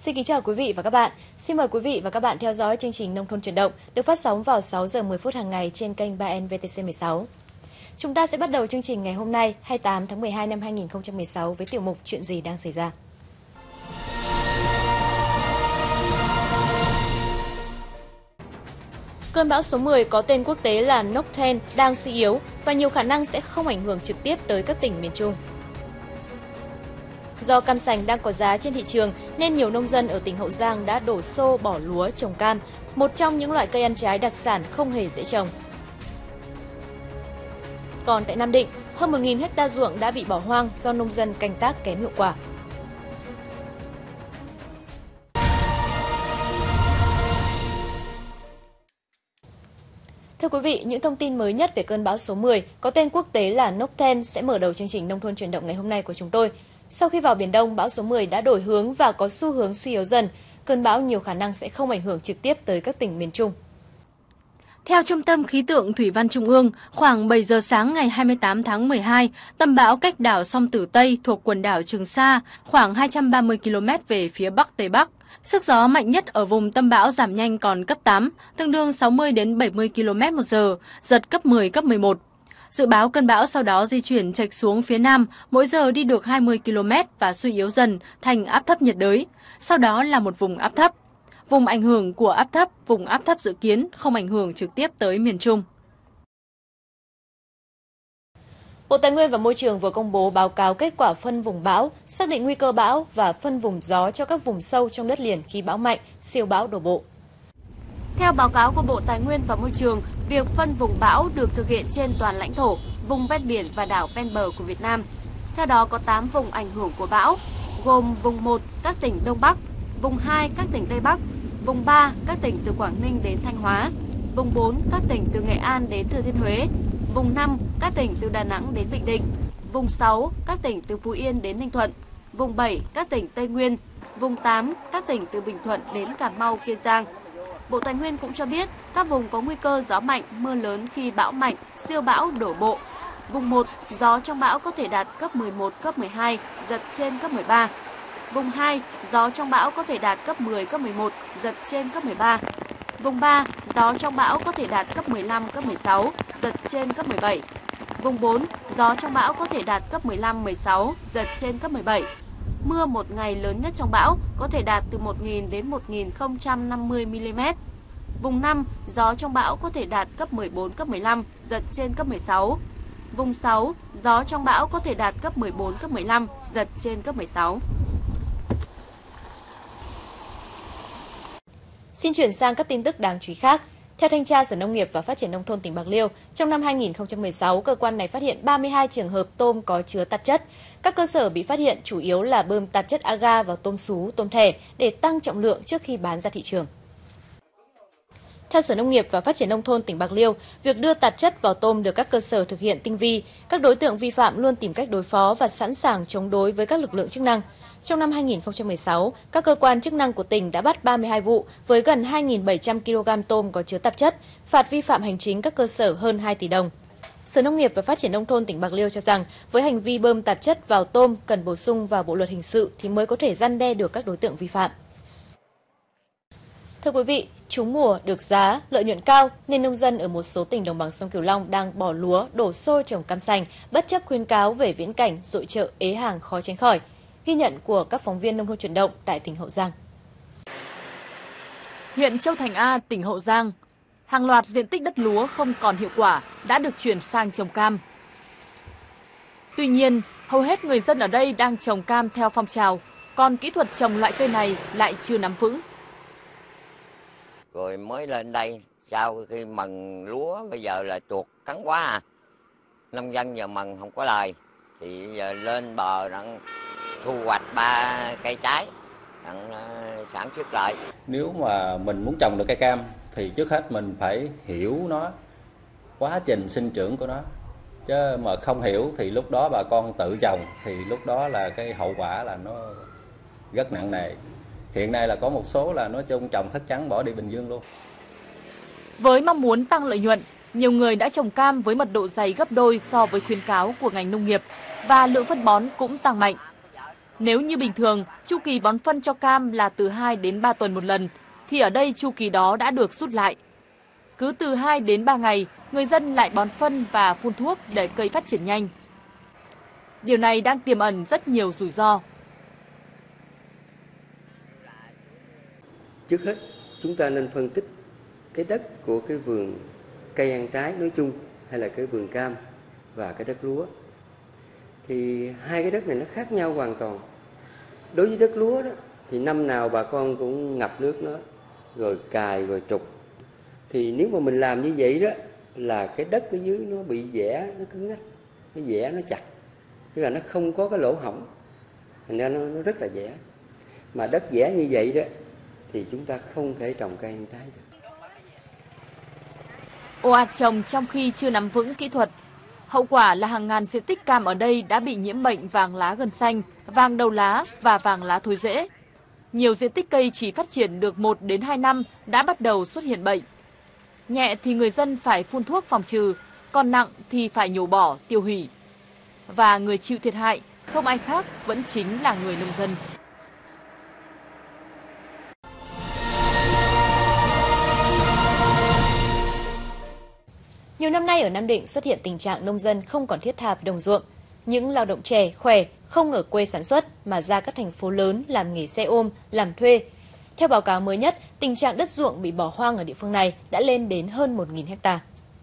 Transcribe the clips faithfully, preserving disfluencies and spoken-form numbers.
Xin kính chào quý vị và các bạn. Xin mời quý vị và các bạn theo dõi chương trình Nông thôn chuyển động được phát sóng vào sáu giờ mười phút hàng ngày trên kênh ba N V T C mười sáu. Chúng ta sẽ bắt đầu chương trình ngày hôm nay, hai mươi tám tháng mười hai năm hai nghìn không trăm mười sáu với tiểu mục Chuyện gì đang xảy ra. Cơn bão số mười có tên quốc tế là Nokten đang suy yếu và nhiều khả năng sẽ không ảnh hưởng trực tiếp tới các tỉnh miền Trung. Do cam sành đang có giá trên thị trường nên nhiều nông dân ở tỉnh Hậu Giang đã đổ xô bỏ lúa trồng cam, một trong những loại cây ăn trái đặc sản không hề dễ trồng. Còn tại Nam Định, hơn một nghìn héc ta ruộng đã bị bỏ hoang do nông dân canh tác kém hiệu quả. Thưa quý vị, những thông tin mới nhất về cơn bão số mười có tên quốc tế là Nokten sẽ mở đầu chương trình Nông thôn chuyển động ngày hôm nay của chúng tôi. Sau khi vào Biển Đông, bão số mười đã đổi hướng và có xu hướng suy yếu dần. Cơn bão nhiều khả năng sẽ không ảnh hưởng trực tiếp tới các tỉnh miền Trung. Theo Trung tâm Khí tượng Thủy văn Trung ương, khoảng bảy giờ sáng ngày hai mươi tám tháng mười hai, tâm bão cách đảo Song Tử Tây thuộc quần đảo Trường Sa khoảng hai trăm ba mươi ki lô mét về phía Bắc Tây Bắc. Sức gió mạnh nhất ở vùng tâm bão giảm nhanh còn cấp tám, tương đương sáu mươi đến bảy mươi ki lô mét một giờ, giật cấp mười, cấp mười một. Dự báo cơn bão sau đó di chuyển chệch xuống phía Nam, mỗi giờ đi được hai mươi ki lô mét và suy yếu dần thành áp thấp nhiệt đới, sau đó là một vùng áp thấp. Vùng ảnh hưởng của áp thấp, vùng áp thấp dự kiến không ảnh hưởng trực tiếp tới miền Trung. Bộ Tài nguyên và Môi trường vừa công bố báo cáo kết quả phân vùng bão, xác định nguy cơ bão và phân vùng gió cho các vùng sâu trong đất liền khi bão mạnh, siêu bão đổ bộ. Theo báo cáo của Bộ Tài nguyên và Môi trường, việc phân vùng bão được thực hiện trên toàn lãnh thổ, vùng ven biển và đảo ven bờ của Việt Nam. Theo đó có tám vùng ảnh hưởng của bão, gồm vùng một các tỉnh Đông Bắc, vùng hai các tỉnh Tây Bắc, vùng ba các tỉnh từ Quảng Ninh đến Thanh Hóa, vùng bốn các tỉnh từ Nghệ An đến Thừa Thiên Huế, vùng năm các tỉnh từ Đà Nẵng đến Bình Định, vùng sáu các tỉnh từ Phú Yên đến Ninh Thuận, vùng bảy các tỉnh Tây Nguyên, vùng tám các tỉnh từ Bình Thuận đến Cà Mau, Kiên Giang. Bộ Tài nguyên cũng cho biết các vùng có nguy cơ gió mạnh, mưa lớn khi bão mạnh, siêu bão đổ bộ. Vùng một, gió trong bão có thể đạt cấp mười một, cấp mười hai, giật trên cấp mười ba. Vùng hai, gió trong bão có thể đạt cấp mười, cấp mười một, giật trên cấp mười ba. Vùng ba, gió trong bão có thể đạt cấp mười lăm, cấp mười sáu, giật trên cấp mười bảy. Vùng bốn, gió trong bão có thể đạt cấp mười lăm, mười sáu, giật trên cấp mười bảy. Mưa một ngày lớn nhất trong bão có thể đạt từ một nghìn đến một nghìn không trăm năm mươi mi li mét. Vùng năm, gió trong bão có thể đạt cấp mười bốn, cấp mười lăm, giật trên cấp mười sáu. Vùng sáu, gió trong bão có thể đạt cấp mười bốn, cấp mười lăm, giật trên cấp mười sáu. Xin chuyển sang các tin tức đáng chú ý khác. Theo Thanh tra Sở Nông nghiệp và Phát triển Nông thôn tỉnh Bạc Liêu, trong năm hai nghìn không trăm mười sáu, cơ quan này phát hiện ba mươi hai trường hợp tôm có chứa tạp chất. Các cơ sở bị phát hiện chủ yếu là bơm tạp chất agar vào tôm sú, tôm thẻ để tăng trọng lượng trước khi bán ra thị trường. Theo Sở Nông nghiệp và Phát triển Nông thôn tỉnh Bạc Liêu, việc đưa tạp chất vào tôm được các cơ sở thực hiện tinh vi. Các đối tượng vi phạm luôn tìm cách đối phó và sẵn sàng chống đối với các lực lượng chức năng. Trong năm hai nghìn không trăm mười sáu, các cơ quan chức năng của tỉnh đã bắt ba mươi hai vụ với gần hai nghìn bảy trăm ki lô gam tôm có chứa tạp chất, phạt vi phạm hành chính các cơ sở hơn hai tỷ đồng. Sở Nông nghiệp và Phát triển Nông thôn tỉnh Bạc Liêu cho rằng, với hành vi bơm tạp chất vào tôm cần bổ sung vào Bộ luật hình sự thì mới có thể răn đe được các đối tượng vi phạm. Thưa quý vị, trúng mùa, được giá, lợi nhuận cao nên nông dân ở một số tỉnh đồng bằng sông Cửu Long đang bỏ lúa, đổ xô trồng cam sành, bất chấp khuyến cáo về viễn cảnh dội chợ ế hàng khó tránh khỏi. Ghi nhận của các phóng viên Nông thôn chuyển động tại tỉnh Hậu Giang. Huyện Châu Thành A, tỉnh Hậu Giang, hàng loạt diện tích đất lúa không còn hiệu quả đã được chuyển sang trồng cam. Tuy nhiên, hầu hết người dân ở đây đang trồng cam theo phong trào, còn kỹ thuật trồng loại cây này lại chưa nắm vững. Rồi mới lên đây, sau khi mần lúa bây giờ là chuột cắn quá à. Nông dân giờ mần không có lời, thì giờ lên bờ đang thu hoạch ba cây trái, đang sản xuất lại. Nếu mà mình muốn trồng được cây cam thì trước hết mình phải hiểu nó, quá trình sinh trưởng của nó. Chứ mà không hiểu thì lúc đó bà con tự trồng thì lúc đó là cái hậu quả là nó rất nặng nề. Hiện nay là có một số là nói chung trồng thất trắng bỏ đi Bình Dương luôn. Với mong muốn tăng lợi nhuận, nhiều người đã trồng cam với mật độ dày gấp đôi so với khuyến cáo của ngành nông nghiệp và lượng phân bón cũng tăng mạnh. Nếu như bình thường, chu kỳ bón phân cho cam là từ hai đến ba tuần một lần, thì ở đây chu kỳ đó đã được rút lại. Cứ từ hai đến ba ngày, người dân lại bón phân và phun thuốc để cây phát triển nhanh. Điều này đang tiềm ẩn rất nhiều rủi ro. Trước hết, chúng ta nên phân tích cái đất của cái vườn cây ăn trái nói chung hay là cái vườn cam và cái đất lúa. Thì hai cái đất này nó khác nhau hoàn toàn. Đối với đất lúa đó thì năm nào bà con cũng ngập nước nó, rồi cài rồi trục. Thì nếu mà mình làm như vậy đó là cái đất ở dưới nó bị giẻ, nó cứng ngắc, nó giẻ, nó chặt. Tức là nó không có cái lỗ hổng, thành ra nó, nó rất là giẻ. Mà đất giẻ như vậy đó thì chúng ta không thể trồng cây ăn trái được. Ồ ạt trồng trong khi chưa nắm vững kỹ thuật. Hậu quả là hàng ngàn diện tích cam ở đây đã bị nhiễm bệnh vàng lá gân xanh, vàng đầu lá và vàng lá thối rễ. Nhiều diện tích cây chỉ phát triển được một đến hai năm đã bắt đầu xuất hiện bệnh. Nhẹ thì người dân phải phun thuốc phòng trừ, còn nặng thì phải nhổ bỏ, tiêu hủy. Và người chịu thiệt hại không ai khác vẫn chính là người nông dân. Nhiều năm nay ở Nam Định xuất hiện tình trạng nông dân không còn thiết tha với đồng ruộng. Những lao động trẻ, khỏe, không ở quê sản xuất mà ra các thành phố lớn làm nghề xe ôm, làm thuê. Theo báo cáo mới nhất, tình trạng đất ruộng bị bỏ hoang ở địa phương này đã lên đến hơn một nghìn ha.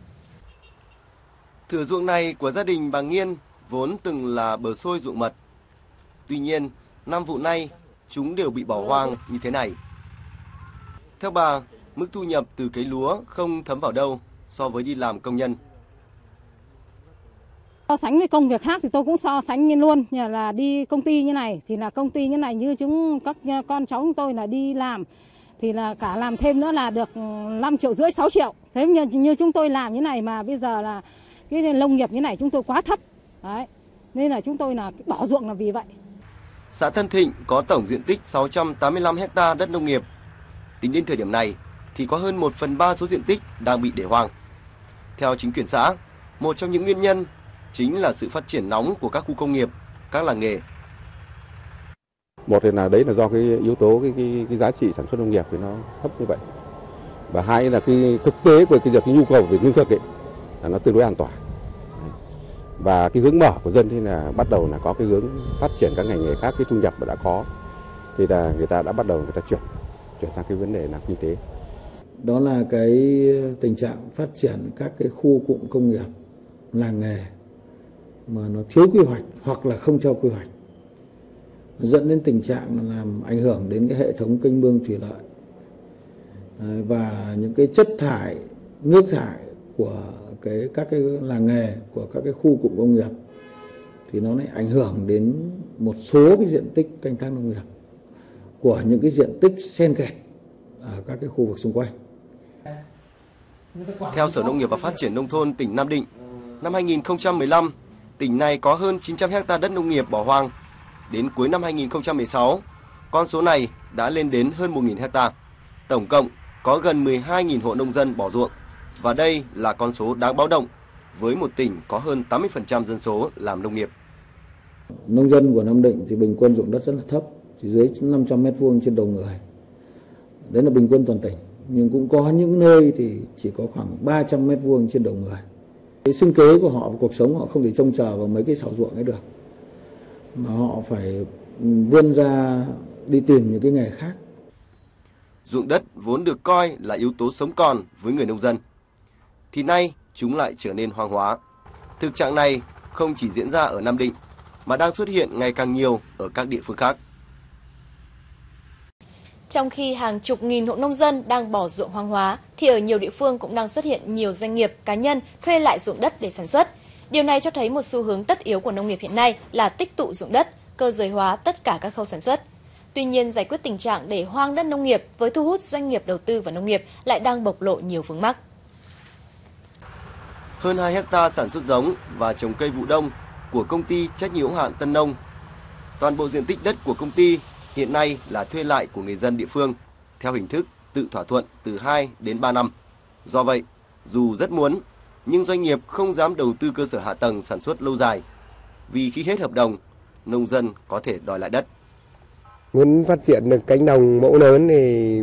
Thửa ruộng này của gia đình bà Nghiên vốn từng là bờ xôi ruộng mật. Tuy nhiên, năm vụ nay, chúng đều bị bỏ hoang như thế này. Theo bà, mức thu nhập từ cấy lúa không thấm vào đâu so với đi làm công nhân. So sánh với công việc khác thì tôi cũng so sánh như luôn, như là đi công ty như này thì là công ty như này, như chúng các con cháu chúng tôi là đi làm thì là cả làm thêm nữa là được năm triệu rưỡi sáu triệu. Thế như, như chúng tôi làm như này mà bây giờ là cái nông nghiệp như này chúng tôi quá thấp. Đấy. Nên là chúng tôi là bỏ ruộng là vì vậy. Xã Tân Thịnh có tổng diện tích sáu trăm tám mươi lăm ha đất nông nghiệp. Tính đến thời điểm này thì có hơn một phần ba số diện tích đang bị để hoang. Theo chính quyền xã, một trong những nguyên nhân chính là sự phát triển nóng của các khu công nghiệp, các làng nghề. Một là đấy là do cái yếu tố cái, cái, cái giá trị sản xuất nông nghiệp thì nó thấp như vậy. Và hai là cái thực tế của cái, cái nhu cầu về lương thực ấy là nó tương đối an toàn. Và cái hướng mở của dân thì là bắt đầu là có cái hướng phát triển các ngành nghề khác, cái thu nhập mà đã có thì là người ta đã bắt đầu người ta chuyển chuyển sang cái vấn đề làm kinh tế. Đó là cái tình trạng phát triển các cái khu cụm công nghiệp, làng nghề mà nó thiếu quy hoạch hoặc là không cho quy hoạch, dẫn đến tình trạng làm ảnh hưởng đến cái hệ thống kênh mương thủy lợi và những cái chất thải, nước thải của cái các cái làng nghề, của các cái khu cụm công nghiệp thì nó lại ảnh hưởng đến một số cái diện tích canh tác nông nghiệp của những cái diện tích xen kẽ ở các cái khu vực xung quanh. Theo Sở Nông nghiệp và Phát triển Nông thôn tỉnh Nam Định, năm hai nghìn không trăm mười lăm, tỉnh này có hơn chín trăm ha đất nông nghiệp bỏ hoang. Đến cuối năm hai nghìn không trăm mười sáu, con số này đã lên đến hơn một nghìn ha. Tổng cộng có gần mười hai nghìn hộ nông dân bỏ ruộng. Và đây là con số đáng báo động với một tỉnh có hơn tám mươi phần trăm dân số làm nông nghiệp. Nông dân của Nam Định thì bình quân ruộng đất rất là thấp, chỉ dưới năm trăm mét vuông trên đầu người. Đấy là bình quân toàn tỉnh. Nhưng cũng có những nơi thì chỉ có khoảng ba trăm mét vuông trên đầu người. Cái sinh kế của họ, cuộc sống họ không thể trông chờ vào mấy cái xào ruộng ấy được. Mà họ phải vươn ra đi tìm những cái nghề khác. Ruộng đất vốn được coi là yếu tố sống còn với người nông dân, thì nay chúng lại trở nên hoang hóa. Thực trạng này không chỉ diễn ra ở Nam Định, mà đang xuất hiện ngày càng nhiều ở các địa phương khác. Trong khi hàng chục nghìn hộ nông dân đang bỏ ruộng hoang hóa, thì ở nhiều địa phương cũng đang xuất hiện nhiều doanh nghiệp, cá nhân thuê lại ruộng đất để sản xuất. Điều này cho thấy một xu hướng tất yếu của nông nghiệp hiện nay là tích tụ ruộng đất, cơ giới hóa tất cả các khâu sản xuất. Tuy nhiên, giải quyết tình trạng để hoang đất nông nghiệp với thu hút doanh nghiệp đầu tư vào nông nghiệp lại đang bộc lộ nhiều vướng mắc. Hơn hai hecta sản xuất giống và trồng cây vụ đông của công ty trách nhiệm hữu hạn Tân Nông. Toàn bộ diện tích đất của công ty hiện nay là thuê lại của người dân địa phương theo hình thức tự thỏa thuận từ hai đến ba năm. Do vậy, dù rất muốn, nhưng doanh nghiệp không dám đầu tư cơ sở hạ tầng sản xuất lâu dài, vì khi hết hợp đồng, nông dân có thể đòi lại đất. Muốn phát triển được cánh đồng mẫu lớn thì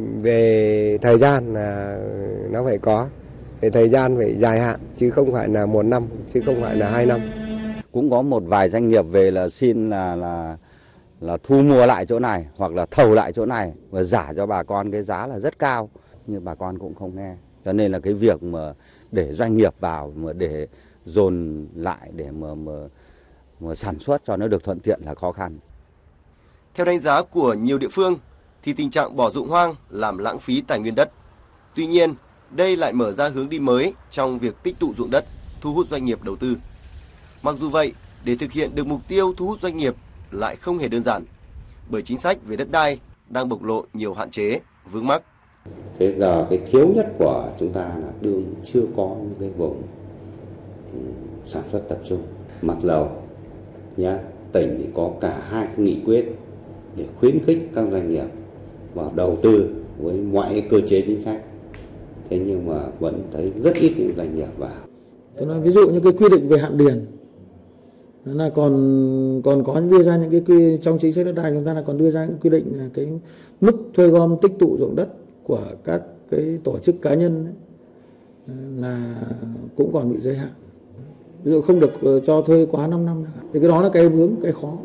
về thời gian là nó phải có, về thời gian phải dài hạn chứ không phải là một năm, chứ không phải là hai năm. Cũng có một vài doanh nghiệp về là xin là là là thu mua lại chỗ này hoặc là thầu lại chỗ này và giả cho bà con cái giá là rất cao, nhưng bà con cũng không nghe. Cho nên là cái việc mà để doanh nghiệp vào mà để dồn lại để mà, mà, mà sản xuất cho nó được thuận tiện là khó khăn. Theo đánh giá của nhiều địa phương thì tình trạng bỏ ruộng hoang làm lãng phí tài nguyên đất. Tuy nhiên, đây lại mở ra hướng đi mới trong việc tích tụ ruộng đất, thu hút doanh nghiệp đầu tư. Mặc dù vậy, để thực hiện được mục tiêu thu hút doanh nghiệp lại không hề đơn giản, bởi chính sách về đất đai đang bộc lộ nhiều hạn chế, vướng mắc. Thế giờ cái thiếu nhất của chúng ta là đương chưa có những cái vùng sản xuất tập trung. Mặc dầu nhá, tỉnh thì có cả hai nghị quyết để khuyến khích các doanh nghiệp vào đầu tư với mọi cơ chế chính sách. Thế nhưng mà vẫn thấy rất ít những doanh nghiệp vào. Tôi nói ví dụ như cái quy định về hạn điền là còn còn có đưa ra những cái quy trong chính sách đất đai chúng ta là còn đưa ra những quy định là cái mức thuê gom tích tụ ruộng đất của các cái tổ chức cá nhân ấy, là cũng còn bị giới hạn. Ví dụ không được cho thuê quá năm năm. Thì cái đó là cái vướng, cái khó.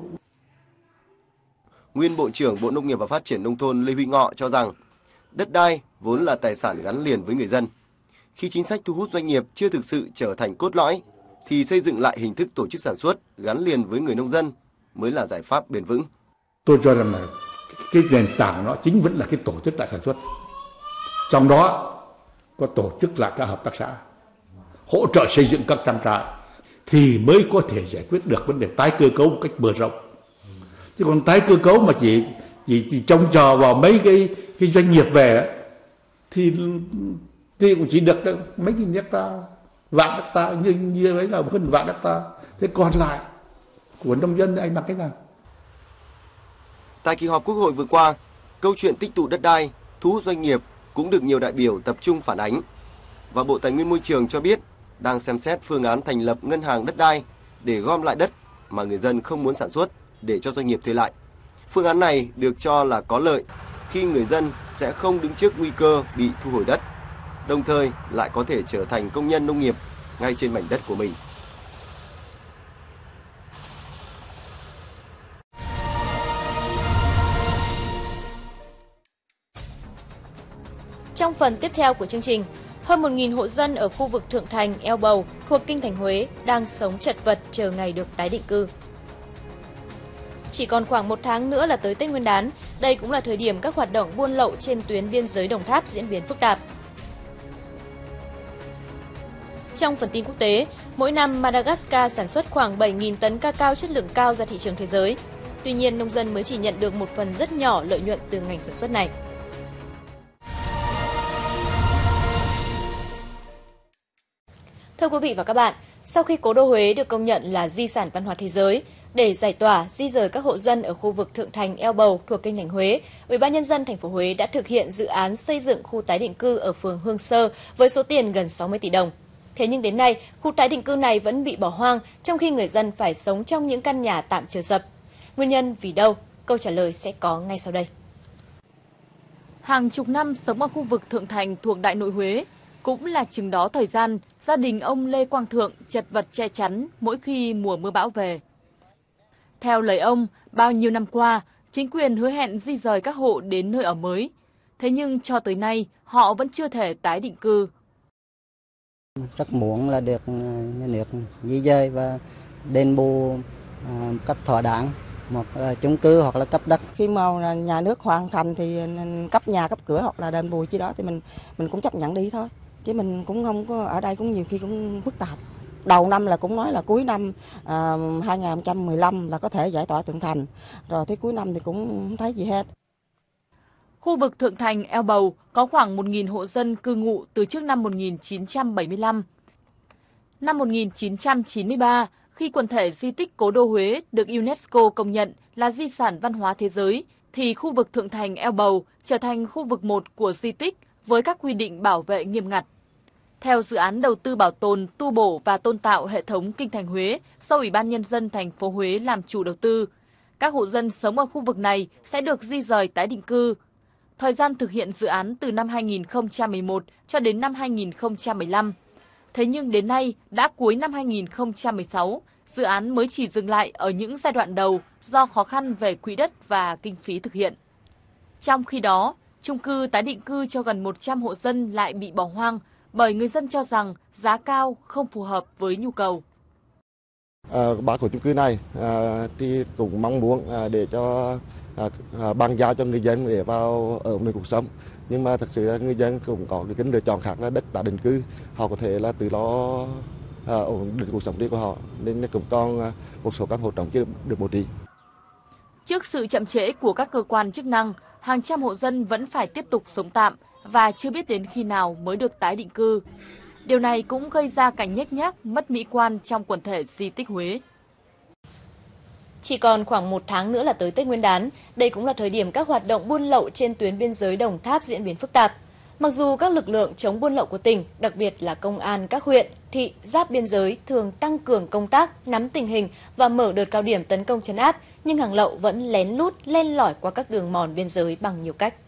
Nguyên Bộ trưởng Bộ Nông nghiệp và Phát triển Nông thôn Lê Huy Ngọ cho rằng đất đai vốn là tài sản gắn liền với người dân. Khi chính sách thu hút doanh nghiệp chưa thực sự trở thành cốt lõi, thì xây dựng lại hình thức tổ chức sản xuất gắn liền với người nông dân mới là giải pháp bền vững. Tôi cho rằng là cái nền tảng nó chính vẫn là cái tổ chức lại sản xuất. Trong đó có tổ chức lại các hợp tác xã, hỗ trợ xây dựng các trang trại thì mới có thể giải quyết được vấn đề tái cơ cấu một cách bờ rộng. Chứ còn tái cơ cấu mà chỉ chỉ, chỉ trông chờ vào mấy cái cái doanh nghiệp về thì thì cũng chỉ được mấy nghìn hecta, vạn hecta, như như ấy là hơn vạn hecta. Thế còn lại của nông dân anh làm cách nào? Tại kỳ họp Quốc hội vừa qua, câu chuyện tích tụ đất đai, thu hút doanh nghiệp cũng được nhiều đại biểu tập trung phản ánh. Và Bộ Tài nguyên Môi trường cho biết đang xem xét phương án thành lập ngân hàng đất đai để gom lại đất mà người dân không muốn sản xuất để cho doanh nghiệp thuê lại. Phương án này được cho là có lợi khi người dân sẽ không đứng trước nguy cơ bị thu hồi đất, đồng thời lại có thể trở thành công nhân nông nghiệp ngay trên mảnh đất của mình. Trong phần tiếp theo của chương trình, hơn một nghìn hộ dân ở khu vực Thượng Thành, Eo Bầu thuộc Kinh Thành Huế đang sống chật vật chờ ngày được tái định cư. Chỉ còn khoảng một tháng nữa là tới Tết Nguyên đán, đây cũng là thời điểm các hoạt động buôn lậu trên tuyến biên giới Đồng Tháp diễn biến phức tạp. Trong phần tin quốc tế, mỗi năm Madagascar sản xuất khoảng bảy nghìn tấn cacao chất lượng cao ra thị trường thế giới. Tuy nhiên, nông dân mới chỉ nhận được một phần rất nhỏ lợi nhuận từ ngành sản xuất này. Thưa quý vị và các bạn, sau khi cố đô Huế được công nhận là di sản văn hóa thế giới, để giải tỏa, di dời các hộ dân ở khu vực Thượng Thành, Eo Bầu thuộc Kinh Thành Huế, Ủy ban nhân dân thành phố Huế đã thực hiện dự án xây dựng khu tái định cư ở phường Hương Sơ với số tiền gần sáu mươi tỷ đồng. Thế nhưng đến nay, khu tái định cư này vẫn bị bỏ hoang, trong khi người dân phải sống trong những căn nhà tạm chờ sập. Nguyên nhân vì đâu? Câu trả lời sẽ có ngay sau đây. Hàng chục năm sống ở khu vực Thượng Thành thuộc Đại Nội Huế, cũng là chừng đó thời gian gia đình ông Lê Quang Thượng chật vật che chắn mỗi khi mùa mưa bão về. Theo lời ông, bao nhiêu năm qua, chính quyền hứa hẹn di dời các hộ đến nơi ở mới. Thế nhưng cho tới nay, họ vẫn chưa thể tái định cư. Rất muốn là được nhà nước di dời và đền bù à, cấp thỏa đáng, một à, chung cư hoặc là cấp đất. Khi mà nhà nước hoàn thành thì cấp nhà, cấp cửa hoặc là đền bù chi đó thì mình mình cũng chấp nhận đi thôi. Chứ mình cũng không có, ở đây cũng nhiều khi cũng phức tạp. Đầu năm là cũng nói là cuối năm à, hai nghìn không trăm mười lăm là có thể giải tỏa Thượng Thành. Rồi tới cuối năm thì cũng không thấy gì hết. Khu vực Thượng Thành, Eo Bầu có khoảng một nghìn hộ dân cư ngụ từ trước năm một nghìn chín trăm bảy mươi lăm. Năm một nghìn chín trăm chín mươi ba, khi quần thể di tích Cố đô Huế được UNESCO công nhận là di sản văn hóa thế giới, thì khu vực Thượng Thành, Eo Bầu trở thành khu vực một của di tích với các quy định bảo vệ nghiêm ngặt. Theo dự án đầu tư bảo tồn, tu bổ và tôn tạo hệ thống Kinh Thành Huế do Ủy ban nhân dân thành phố Huế làm chủ đầu tư, Các hộ dân sống ở khu vực này sẽ được di rời tái định cư. Thời gian thực hiện dự án từ năm hai nghìn không trăm mười một cho đến năm hai nghìn không trăm mười lăm. Thế nhưng đến nay, đã cuối năm hai nghìn không trăm mười sáu, dự án mới chỉ dừng lại ở những giai đoạn đầu do khó khăn về quỹ đất và kinh phí thực hiện. Trong khi đó, chung cư tái định cư cho gần một trăm hộ dân lại bị bỏ hoang bởi người dân cho rằng giá cao không phù hợp với nhu cầu. À, ba khối chung cư này à, thì cũng mong muốn à, để cho à, à, bàn giao cho người dân để vào ở nơi cuộc sống, nhưng mà thật sự là người dân cũng có cái lựa chọn khác là đất tái định cư, họ có thể là tự lo à, ổn định cuộc sống riêng của họ, nên cũng còn à, một số căn hộ trống chưa được bố trí. Trước sự chậm trễ của các cơ quan chức năng, hàng trăm hộ dân vẫn phải tiếp tục sống tạm và chưa biết đến khi nào mới được tái định cư. Điều này cũng gây ra cảnh nhếch nhác, mất mỹ quan trong quần thể di tích Huế. Chỉ còn khoảng một tháng nữa là tới Tết Nguyên đán, đây cũng là thời điểm các hoạt động buôn lậu trên tuyến biên giới Đồng Tháp diễn biến phức tạp. Mặc dù các lực lượng chống buôn lậu của tỉnh, đặc biệt là công an các huyện, thị, giáp biên giới thường tăng cường công tác, nắm tình hình và mở đợt cao điểm tấn công trấn áp, nhưng hàng lậu vẫn lén lút, len lỏi qua các đường mòn biên giới bằng nhiều cách.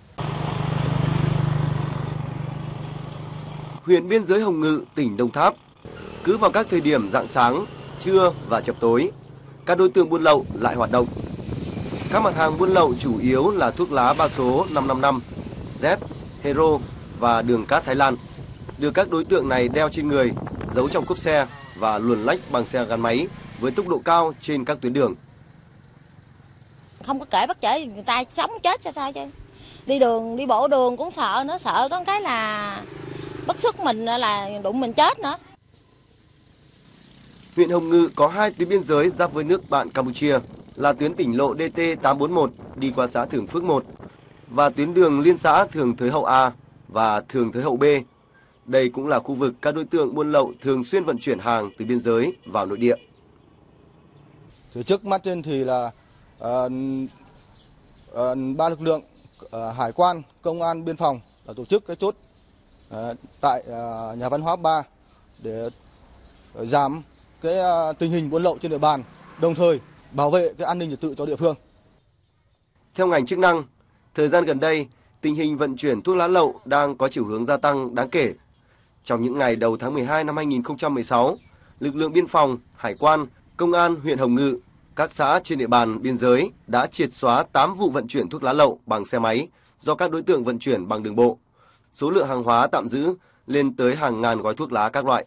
Huyện biên giới Hồng Ngự, tỉnh Đồng Tháp, cứ vào các thời điểm rạng sáng, trưa và chập tối, các đối tượng buôn lậu lại hoạt động. Các mặt hàng buôn lậu chủ yếu là thuốc lá ba số năm năm năm, Z, Hero và đường cát Thái Lan, được các đối tượng này đeo trên người, giấu trong cốp xe và luồn lách bằng xe gắn máy với tốc độ cao trên các tuyến đường. Không có kể bắt chở người ta sống chết sao sao chứ. Đi đường, đi bộ đường cũng sợ nữa, sợ có cái là bất sức mình là đụng mình chết nữa. Huyện Hồng Ngự có hai tuyến biên giới giáp với nước bạn Campuchia là tuyến tỉnh lộ D T tám bốn một đi qua xã Thường Phước một và tuyến đường liên xã Thường Thới Hậu A và Thường Thới Hậu B. Đây cũng là khu vực các đối tượng buôn lậu thường xuyên vận chuyển hàng từ biên giới vào nội địa. Từ trước mắt trên thì là uh, uh, ba lực lượng uh, hải quan, công an, biên phòng là tổ chức cái chốt uh, tại uh, nhà văn hóa ba để uh, giảm cái uh, tình hình buôn lậu trên địa bàn, đồng thời bảo vệ cái an ninh trật tự cho địa phương. Theo ngành chức năng, thời gian gần đây, tình hình vận chuyển thuốc lá lậu đang có chiều hướng gia tăng đáng kể. Trong những ngày đầu tháng mười hai năm hai nghìn không trăm mười sáu, lực lượng biên phòng, hải quan, công an huyện Hồng Ngự, các xã trên địa bàn biên giới đã triệt xóa tám vụ vận chuyển thuốc lá lậu bằng xe máy do các đối tượng vận chuyển bằng đường bộ. Số lượng hàng hóa tạm giữ lên tới hàng ngàn gói thuốc lá các loại.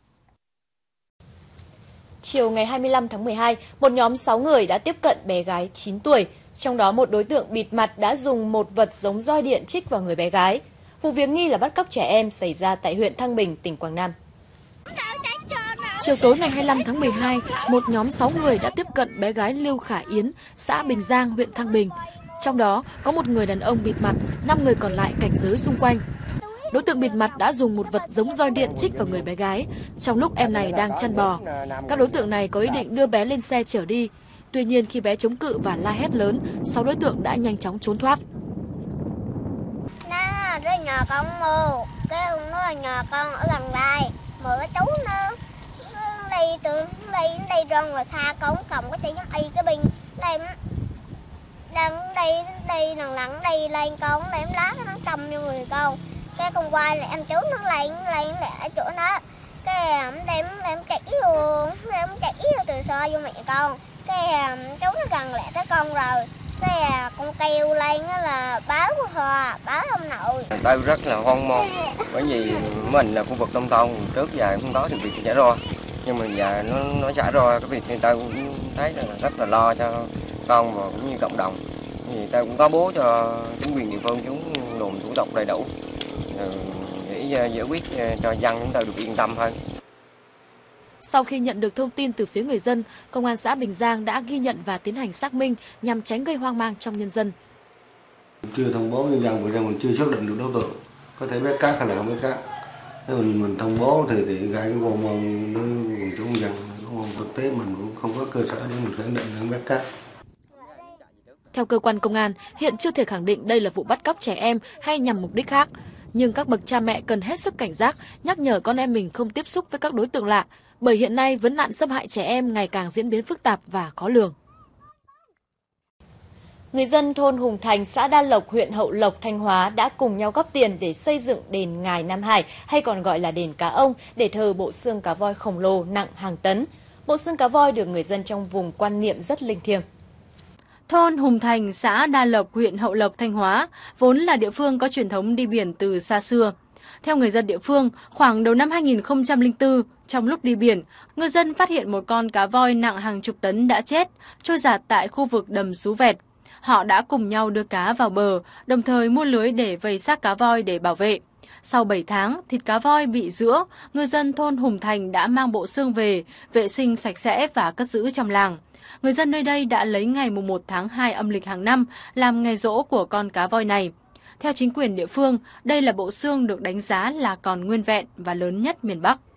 Chiều ngày hai mươi lăm tháng mười hai, một nhóm sáu người đã tiếp cận bé gái chín tuổi. Trong đó một đối tượng bịt mặt đã dùng một vật giống roi điện chích vào người bé gái. Vụ việc nghi là bắt cóc trẻ em xảy ra tại huyện Thăng Bình, tỉnh Quảng Nam. Chiều tối ngày hai mươi lăm tháng mười hai, một nhóm sáu người đã tiếp cận bé gái Lưu Khả Yến, xã Bình Giang, huyện Thăng Bình. Trong đó có một người đàn ông bịt mặt, năm người còn lại cảnh giới xung quanh. Đối tượng bịt mặt đã dùng một vật giống roi điện chích vào người bé gái trong lúc em này đang chăn bò. Các đối tượng này có ý định đưa bé lên xe chở đi. Tuy nhiên khi bé chống cự và la hét lớn, sáu đối tượng đã nhanh chóng trốn thoát. Nó ở nhà con mù, cái ông nói nhà con ở gần đây, mượn cái chú nữa. Đây từ đây đây rong rồi xa con cầm cái tay ai cái bình đây đang đây đây lần lần đây lên con để em lá nó cầm vô người con. Cái con quay là em chú nó lên lên để ở chỗ nó. Cái em đem em chạy luôn, em chạy từ xa vô mẹ con. Cái chú nó gần lại tới con rồi. Cái con kêu lên là báo hòa, báo ông nội. Tôi rất là hoang mang, bởi vì mình là khu vực nông thôn, trước giờ không có thì việc xảy ra. Nhưng mà giờ nó nó xảy ra cái việc thì tôi cũng thấy là rất là lo cho con và cũng như cộng đồng. Thì tôi cũng có bố cho chính quyền địa phương chúng đồn thủ tục đầy đủ để giải quyết cho dân chúng tôi được yên tâm hơn. Sau khi nhận được thông tin từ phía người dân, Công an xã Bình Giang đã ghi nhận và tiến hành xác minh nhằm tránh gây hoang mang trong nhân dân. Chưa thông báo nhân dân, bởi vì mình chưa xác định được đối tượng, có thể bé cát hay là không bé cát. Nếu mình mình thông báo thì thì gây cái hoang mang với quần chúng dân, còn thực tế mình cũng không có cơ sở để mình khẳng định là bé cát. Theo cơ quan công an, hiện chưa thể khẳng định đây là vụ bắt cóc trẻ em hay nhằm mục đích khác. Nhưng các bậc cha mẹ cần hết sức cảnh giác, nhắc nhở con em mình không tiếp xúc với các đối tượng lạ, bởi hiện nay vấn nạn xâm hại trẻ em ngày càng diễn biến phức tạp và khó lường. Người dân thôn Hùng Thành, xã Đa Lộc, huyện Hậu Lộc, Thanh Hóa đã cùng nhau góp tiền để xây dựng đền Ngài Nam Hải, hay còn gọi là đền Cá Ông, để thờ bộ xương cá voi khổng lồ nặng hàng tấn. Bộ xương cá voi được người dân trong vùng quan niệm rất linh thiêng. Thôn Hùng Thành, xã Đa Lộc, huyện Hậu Lộc, Thanh Hóa, vốn là địa phương có truyền thống đi biển từ xa xưa. Theo người dân địa phương, khoảng đầu năm hai nghìn không trăm lẻ bốn, trong lúc đi biển, ngư dân phát hiện một con cá voi nặng hàng chục tấn đã chết, trôi dạt tại khu vực đầm Sú Vẹt. Họ đã cùng nhau đưa cá vào bờ, đồng thời mua lưới để vây xác cá voi để bảo vệ. Sau bảy tháng, thịt cá voi bị rữa, ngư dân thôn Hùng Thành đã mang bộ xương về, vệ sinh sạch sẽ và cất giữ trong làng. Người dân nơi đây đã lấy ngày mùng một tháng hai âm lịch hàng năm làm ngày giỗ của con cá voi này. Theo chính quyền địa phương, đây là bộ xương được đánh giá là còn nguyên vẹn và lớn nhất miền Bắc.